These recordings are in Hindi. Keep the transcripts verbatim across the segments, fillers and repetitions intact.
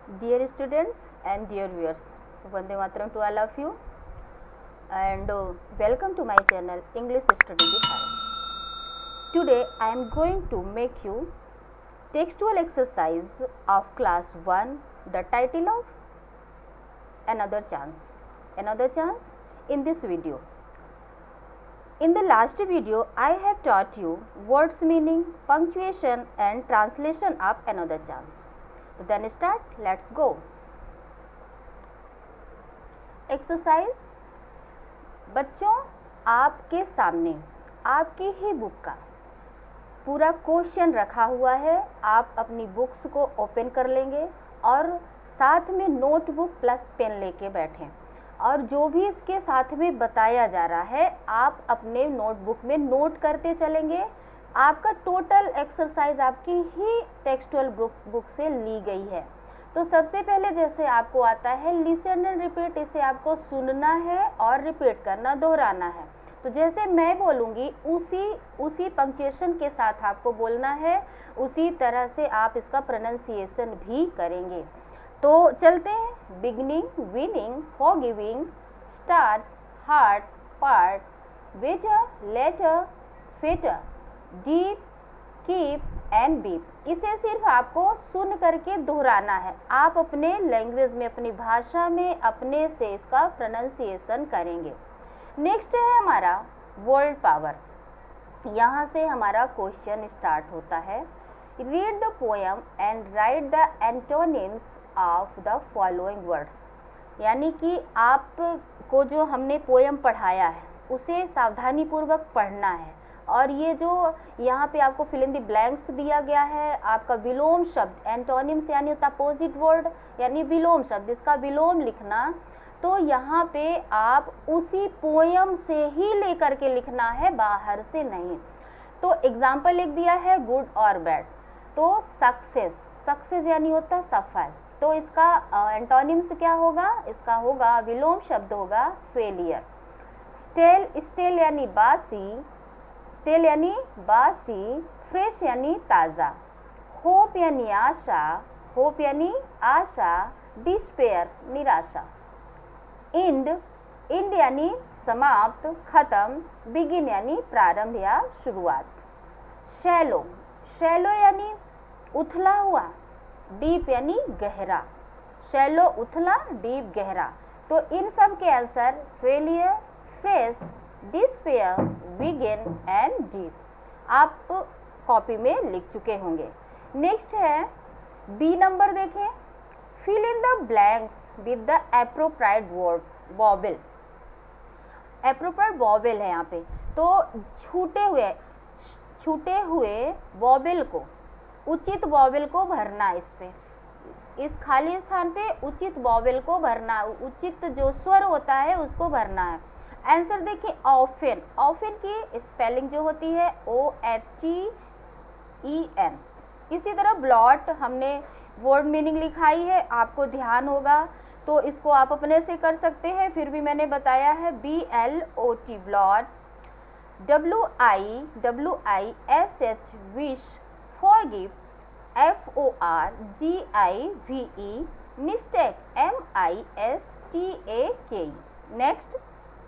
Dear students and dear viewers, Vande Mataram to all of you, and uh, welcome to my channel English Study with Bharat. Today I am going to make you textual exercise of class one, the title of Another Chance. Another Chance in this video. In the last video, I have taught you words meaning, punctuation and translation of Another Chance. तो then start, let's go. Exercise. बच्चों, आपके सामने आपकी ही बुक का पूरा क्वेश्चन रखा हुआ है. आप अपनी बुक्स को ओपन कर लेंगे और साथ में नोटबुक प्लस पेन लेके बैठें और जो भी इसके साथ में बताया जा रहा है आप अपने नोटबुक में नोट करते चलेंगे. आपका टोटल एक्सरसाइज आपकी ही टेक्सटुअल बुक बुक से ली गई है. तो सबसे पहले जैसे आपको आता है लिसन एंड रिपीट, इसे आपको सुनना है और रिपीट करना, दोहराना है. तो जैसे मैं बोलूँगी उसी उसी पंक्चुएशन के साथ आपको बोलना है, उसी तरह से आप इसका प्रोनाउंसिएशन भी करेंगे. तो चलते हैं. Beginning, winning, forgiving, start, heart, part, waiter, letter, fetter, deep, keep and beep. इसे सिर्फ आपको सुन करके दोहराना है. आप अपने लैंग्वेज में, अपनी भाषा में अपने से इसका प्रोनाउंसिएशन करेंगे. नेक्स्ट है हमारा वर्ड पावर. यहाँ से हमारा क्वेश्चन स्टार्ट होता है. Read the poem and write the antonyms of the following words. यानी कि आपको जो हमने पोएम पढ़ाया है उसे सावधानी पूर्वक पढ़ना है. और ये जो यहाँ पे आपको फिल इन द ब्लैंक्स दिया गया है, आपका विलोम शब्द, एंटोनिम्स यानी होता अपोजिट वर्ड यानी विलोम शब्द, इसका विलोम लिखना. तो यहाँ पे आप उसी पोयम से ही लेकर के लिखना है, बाहर से नहीं. तो एग्जाम्पल लिख दिया है गुड और बैड. तो सक्सेस, सक्सेस यानी होता सफल. तो इसका एंटोनिम्स क्या होगा? इसका होगा विलोम शब्द होगा फेलियर. स्टेल, स्टेल यानी बासी, स्टेल यानी बासी. फ्रेश यानी ताज़ा. होप यानी आशा, होप यानी आशा. डिस्पेयर निराशा. इंड, इंड यानी समाप्त, खत्म. बिगिन यानी प्रारंभ या शुरुआत. शैलो, शैलो यानी उथला हुआ. डीप यानी गहरा. शैलो उथला, डीप गहरा. तो इन सब के answer failure, fresh, despair, begin and deep आप कॉपी में लिख चुके होंगे. नेक्स्ट है बी नंबर. देखें. Fill in the blanks with the appropriate word vowel. Appropriate vowel है यहाँ पे. तो छूटे हुए छूटे हुए वॉवेल को, उचित वॉवेल को भरना. इस पे, इस खाली स्थान पे उचित वॉवेल को भरना, उचित जो स्वर होता है उसको भरना है. आंसर देखिए. ऑफेन, ऑफेन की स्पेलिंग जो होती है O F T E N. इसी तरह ब्लॉट हमने वर्ड मीनिंग लिखाई है, आपको ध्यान होगा तो इसको आप अपने से कर सकते हैं. फिर भी मैंने बताया है B L O T blot. W I W I S H wish. Forgive F O R G I V E. Mistake M I S T A K E. Next.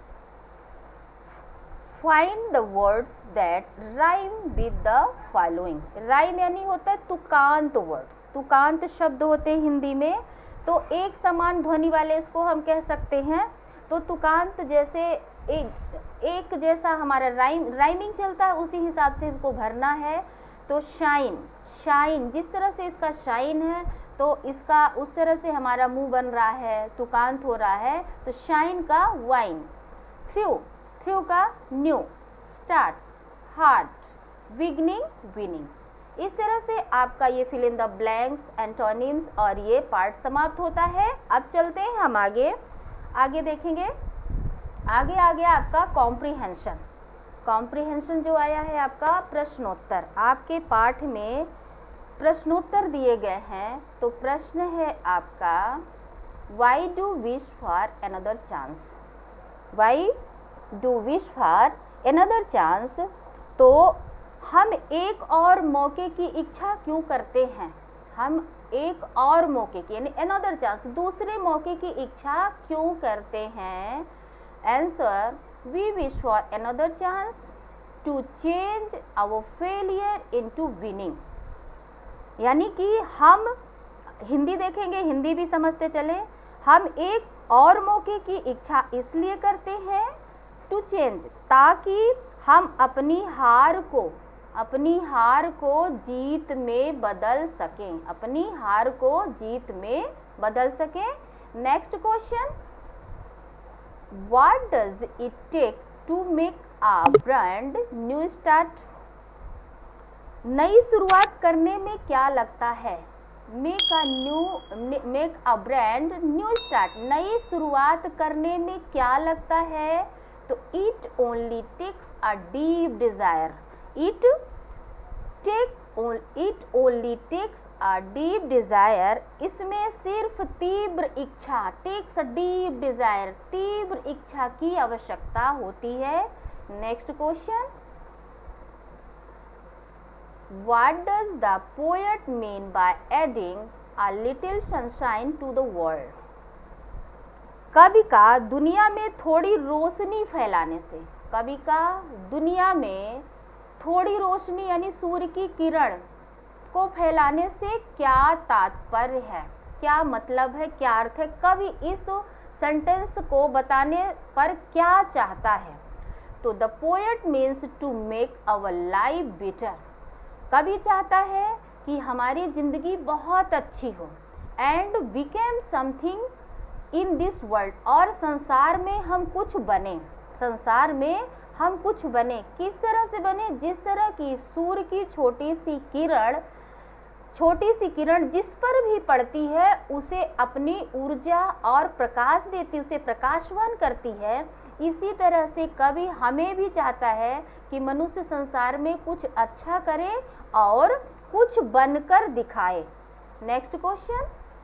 Find the words that rhyme with the following. Rhyme यानी होता है तुकांत वर्ड्स. तुकांत शब्द होते हैं हिंदी में. तो एक समान ध्वनि वाले इसको हम कह सकते हैं. तो तुकांत जैसे एक एक जैसा हमारा राइम राइमिंग चलता है उसी हिसाब से इसको भरना है. तो शाइन, शाइन जिस तरह से इसका शाइन है तो इसका उस तरह से हमारा मुंह बन रहा है, तुकांत हो रहा है. तो शाइन का वाइन. थ्रू, थ्रू का new. Start, heart, beginning, winning. इस तरह से आपका ये fill in the blanks, antonyms और ये पार्ट समाप्त होता है. अब चलते हैं हम आगे. आगे देखेंगे. आगे आ गया आपका कॉम्प्रिहेंशन. कॉम्प्रिहेंशन जो आया है आपका प्रश्नोत्तर. आपके पाठ में प्रश्नोत्तर दिए गए हैं. तो प्रश्न है आपका why do wish for another chance. Why do wish for another chance. तो हम एक और मौके की इच्छा क्यों करते हैं? हम एक और मौके की यानी अनदर चांस, दूसरे मौके की इच्छा क्यों करते हैं? Answer, we wish for another chance to change our failure into winning. यानी कि हम हिंदी देखेंगे, हिंदी भी समझते चले, हम एक और मौके की इच्छा इसलिए करते हैं टू चेंज, ताकि हम अपनी हार को अपनी हार को जीत में बदल सकें, अपनी हार को जीत में बदल सकें। Next question, what does it take to make a brand new start? नई शुरुआत करने में क्या लगता है? Make a new make a brand new start, नई शुरुआत करने में क्या लगता है? तो it only takes a deep desire, it take it only takes a deep desire, इसमें सिर्फ तीव्र इच्छा, टेक्स अ डीप डिजायर, तीव्र इच्छा की आवश्यकता होती है। Next question, what does the poet mean by adding a little sunshine to the world? कवि का दुनिया में थोड़ी रोशनी फैलाने से, कवि का दुनिया में थोड़ी रोशनी यानी सूर्य की किरण को फैलाने से क्या तात्पर्य है, क्या मतलब है, क्या अर्थ है? कवि इस सेंटेंस को बताने पर क्या चाहता है? तो the poet means to make our life better, कवि चाहता है कि हमारी जिंदगी बहुत अच्छी हो, and became something in this world, और संसार में हम कुछ बने, संसार में हम कुछ बने। किस तरह से बने? जिस तरह की सूर्य की छोटी सी किरण, छोटी सी किरण जिस पर भी पड़ती है उसे अपनी ऊर्जा और प्रकाश देती, उसे प्रकाशवान करती है, इसी तरह से कवि हमें भी चाहता है कि मनुष्य संसार में कुछ अच्छा करे और कुछ बनकर दिखाए। Next question,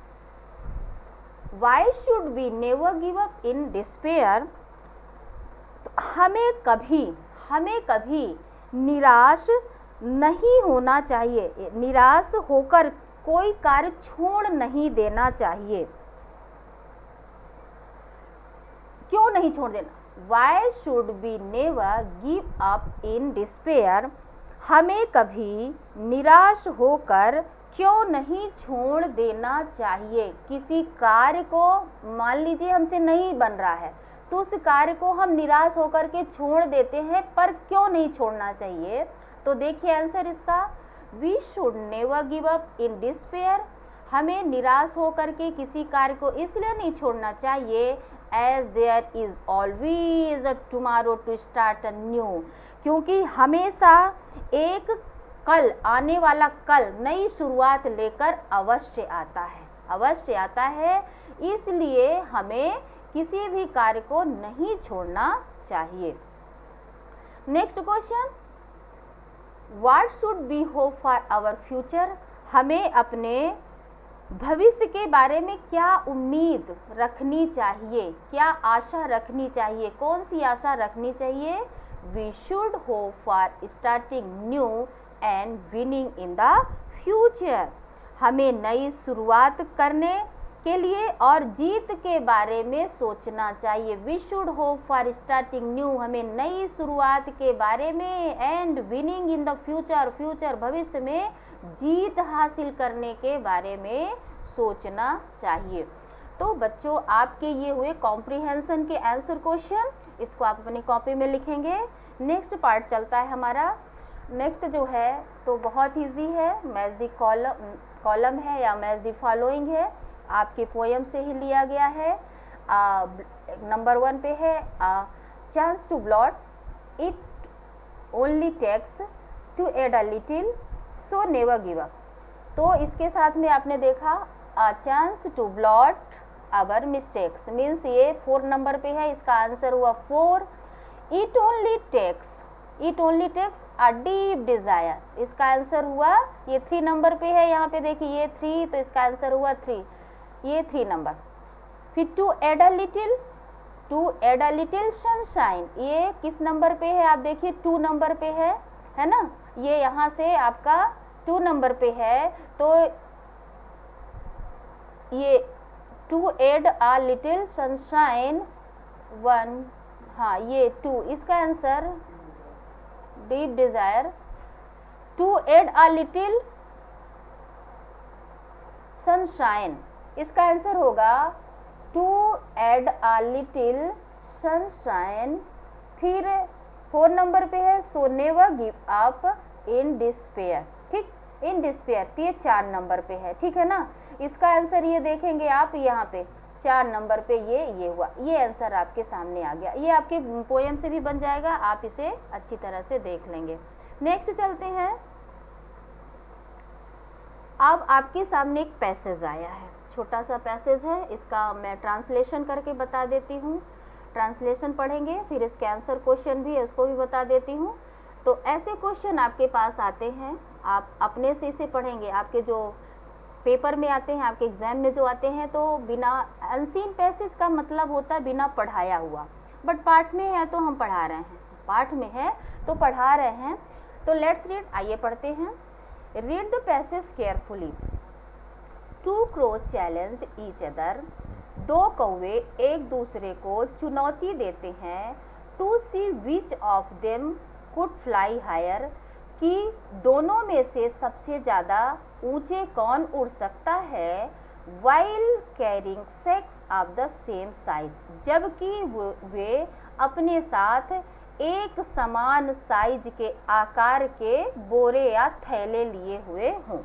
why should we never give up in despair? हमें कभी हमें कभी निराश नहीं होना चाहिए, निराश होकर कोई कार्य छोड़ नहीं देना चाहिए। क्यों नहीं छोड़ देना? Why should we never give up in despair? हमें कभी निराश होकर क्यों नहीं छोड़ देना चाहिए? किसी कार्य को मान लीजिए हमसे नहीं बन रहा है तो उस कार्य को हम निराश होकर के छोड़ देते हैं, पर क्यों नहीं छोड़ना चाहिए? तो देखिए आंसर इसका, we should never give up in despair, हमें निराश होकर के किसी कार्य को इसलिए नहीं छोड़ना चाहिए as there is always a tomorrow to start a new, क्योंकि हमेशा एक कल, आने वाला कल नई शुरुआत लेकर अवश्य आता है, अवश्य आता है। इसलिए हमें किसी भी कार्य को नहीं छोड़ना चाहिए। Next question, what should be hope for our future? हमें अपने भविष्य के बारे में क्या उम्मीद रखनी चाहिए, क्या आशा रखनी चाहिए? कौन सी आशा रखनी चाहिए? We should hope for starting new and winning in the future, हमें नई शुरुआत करने के लिए और जीत के बारे में सोचना चाहिए। We should hope for starting new, हमें नई शुरुआत के बारे में, and winning in the future, future भविष्य में जीत हासिल करने के बारे में सोचना चाहिए। तो बच्चों, आपके ये हुए कॉम्प्रिहेंशन के आंसर क्वेश्चन, इसको आप अपनी कॉपी में लिखेंगे। नेक्स्ट पार्ट चलता है हमारा, नेक्स्ट जो है तो बहुत ईजी है, मैच द कॉलम कॉलम है या मैच द फॉलोइंग है, आपके पोएम से ही लिया गया है। नंबर वन पे है chance to blot it only takes to add a little so never give up. तो इसके साथ में आपने देखा a chance to blot our mistakes means ये फोर नंबर पे है, इसका आंसर हुआ four. It only takes, it only takes a deep desire, इसका आंसर हुआ ये थ्री नंबर पे है, यहाँ पे देखिए ये थ्री, तो इसका आंसर हुआ थ्री, ये थ्री नंबर। फिर to add a little, to add a little sunshine, ये किस नंबर पे है? आप देखिए टू नंबर पे है, है ना, ये यहाँ से आपका टू नंबर पे है। तो ये to add a little sunshine one, हाँ ये टू, इसका answer deep desire, to add a little sunshine, इसका आंसर होगा to add a little sunshine. फिर फोर नंबर पे है so never give up in despair, ठीक, इन डिस्पेयर, ये चार नंबर पे है, ठीक है ना। इसका आंसर ये देखेंगे आप यहाँ पे चार नंबर पे ये ये हुआ, ये आंसर आपके सामने आ गया। ये आपके पोएम से भी बन जाएगा, आप इसे अच्छी तरह से देख लेंगे। नेक्स्ट चलते हैं। अब आपके सामने एक पैसेज आया है, छोटा सा पैसेज है, इसका मैं ट्रांसलेशन करके बता देती हूँ। ट्रांसलेशन पढ़ेंगे, फिर इसके आंसर क्वेश्चन भी है उसको भी बता देती हूँ। तो ऐसे क्वेश्चन आपके पास आते हैं, आप अपने से इसे पढ़ेंगे, आपके जो पेपर में आते हैं, आपके एग्जाम में जो आते हैं, तो बिना अनसीन पैसेज का मतलब होता है बिना पढ़ाया हुआ, बट पाठ में है तो हम पढ़ा रहे हैं, पाठ में है तो पढ़ा रहे हैं। तो लेट्स रीड, आइए पढ़ते हैं। Read the passage carefully. Two crow challenge each other, दो कौवे एक दूसरे को चुनौती देते हैं। To see which of them could fly higher, कि दोनों में से सबसे ज़्यादा ऊंचे कौन उड़ सकता है। While carrying sacks of the same size, जबकि वे अपने साथ एक समान साइज के आकार के बोरे या थैले लिए हुए हों।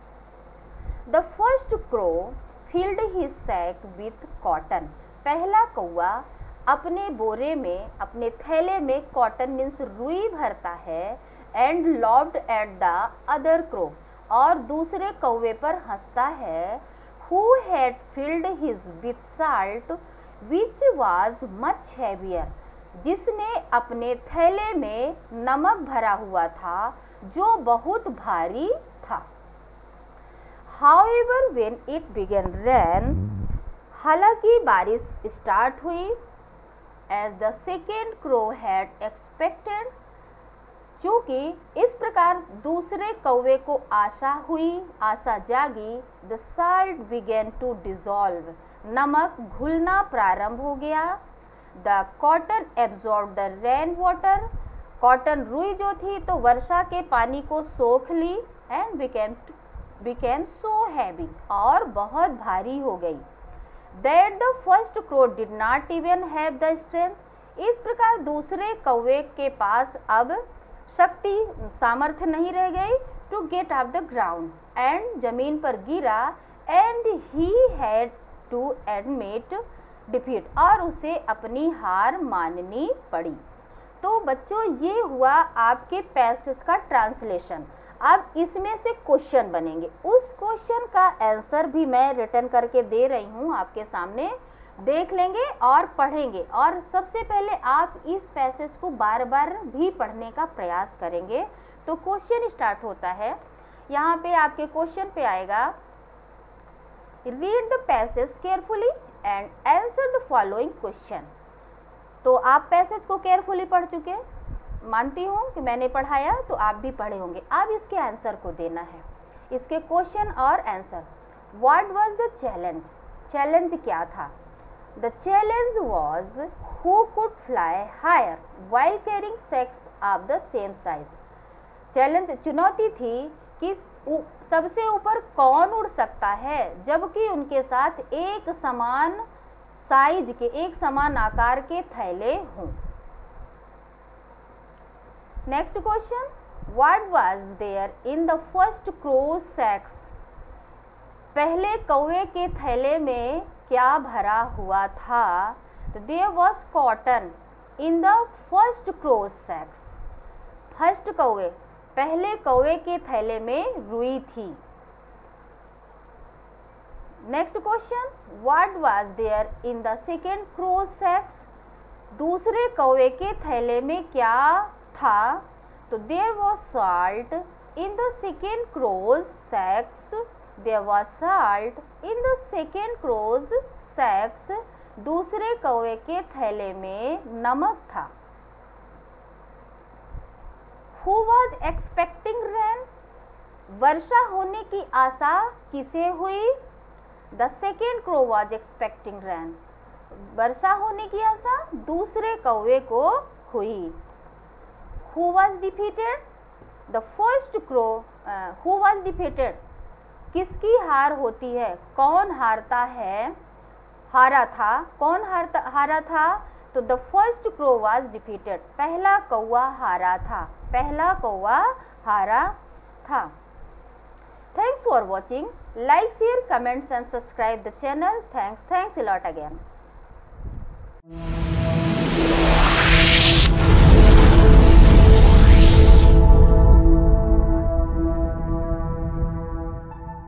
The first crow filled his sack with cotton, पहला कौवा अपने बोरे में, अपने थैले में कॉटन मीन्स रुई भरता है। And laughed at the other crow, और दूसरे कौवे पर हंसता है। Who had filled his with salt which was much heavier, जिसने अपने थैले में नमक भरा हुआ था जो बहुत भारी था। However, when it began rain, हालांकि बारिश स्टार्ट हुई, as the second crow had expected, चूंकि इस प्रकार दूसरे कौवे को आशा हुई, आशा जागी। The salt began to dissolve, नमक घुलना प्रारंभ हो गया। The cotton absorbed the rain water, cotton रुई जो थी तो वर्षा के पानी को सोख ली। And became became so heavy, और बहुत भारी हो गई। That the first crow did not even have the strength, इस प्रकार दूसरे कौवे के पास अब शक्ति, सामर्थ्य नहीं रह गई। To get off the ground, and जमीन पर गिरा। And he had to admit defeat, और उसे अपनी हार माननी पड़ी। तो बच्चों ये हुआ आपके पैसेज का ट्रांसलेशन। अब इसमें से क्वेश्चन बनेंगे, उस क्वेश्चन का आंसर भी मैं रिटर्न करके दे रही हूँ, आपके सामने देख लेंगे और पढ़ेंगे। और सबसे पहले आप इस पैसेज को बार बार भी पढ़ने का प्रयास करेंगे। तो क्वेश्चन स्टार्ट होता है, यहाँ पे आपके क्वेश्चन पे आएगा, read the passage carefully and answer the following question. तो आप पैसेज को केयरफुली पढ़ चुके, मानती हूँ कि मैंने पढ़ाया तो आप भी पढ़े होंगे। अब इसके आंसर को देना है, इसके क्वेश्चन और answer. What was the challenge, challenge क्या था। The challenge was who could fly higher while carrying sacks of the same size, challenge चुनौती थी कि सबसे ऊपर कौन उड़ सकता है जबकि उनके साथ एक समान साइज के, एक समान आकार के थैले हों। Next question, what was there in the first crow sacks, पहले कौवे के थैले में क्या भरा हुआ था। There was cotton in the first crow sacks, first कौवे, पहले कौवे के थैले में रुई थी। Next question, what was there in the second crow sacks, दूसरे कौवे के थैले में क्या था। तो there was salt in the second crow's sacks, there was salt in the second crow's sacks, दूसरे कौवे के थैले में नमक था। Who was expecting rain, वर्षा होने की आशा किसे हुई। The second crow was expecting rain, वर्षा होने की आशा दूसरे कौवे को हुई। Who was defeated, the first crow, who was defeated, किसकी हार होती है, कौन हारता है, हारा था, कौन हारता हारा था, तो the first crow was defeated, पहला कौवा हारा था, पहला कौवा हारा था। Thanks for watching. Like, share, comments and subscribe the channel. Thanks. Thanks a lot again.